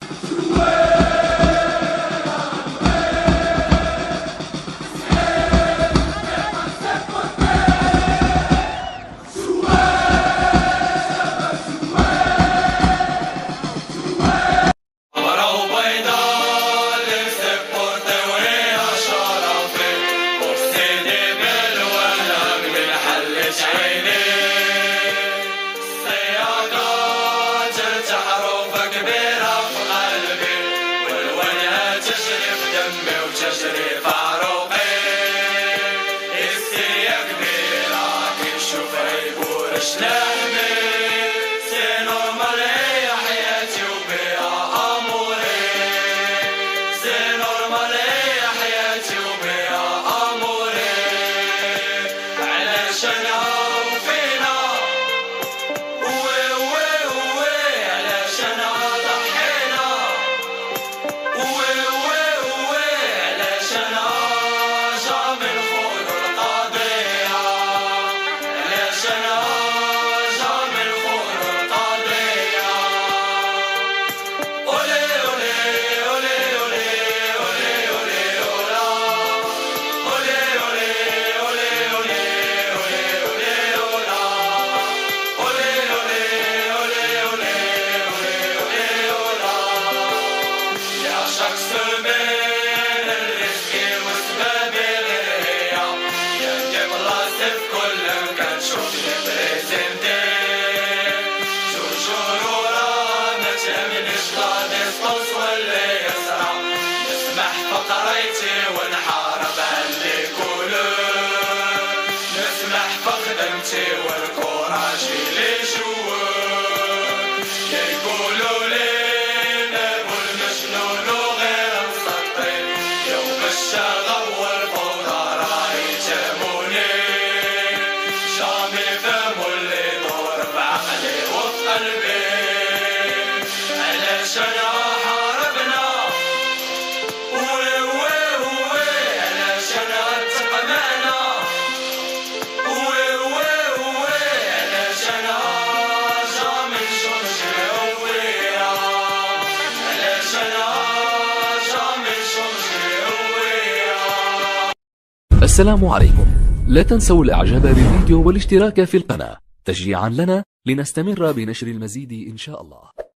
تجري في عروقي السيا كبيرة كي نشوفها يبورش لحمي سي نورمال هي حياتي وبيها أموري سي نورمال هي حياتي وبيها أموري علاش أنا وفينا وي وي وي علاش أنا ضحينا وي فقريتي ونحارب اللي يقولوا نسمح فخدمتي والكوراجي اللي جوا يقولوا لي نبو المجنون وغير مسطي يوم الشغب والفوضى راهي جابوني جامي فهموا اللي يدور بعقلي وفي قلبي علاش انا السلام عليكم. لا تنسوا الاعجاب بالفيديو والاشتراك في القناة تشجيعا لنا لنستمر بنشر المزيد إن شاء الله.